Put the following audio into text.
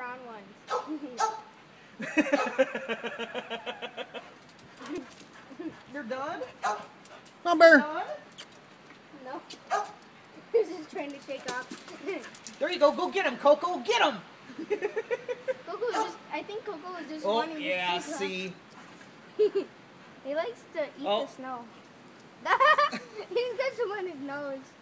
brown ones. You're done? Come on, Bear. Done? No. He's just trying to shake off. There you go. Go get him, Coco. Get him. Coco is just, I think Coco is just Oh, wanting yeah, to shake see. He likes to eat Oh. the snow. He's got some on his nose.